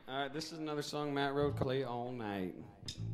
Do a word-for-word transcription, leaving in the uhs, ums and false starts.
All right, this is another song Matt wrote, Play All Night.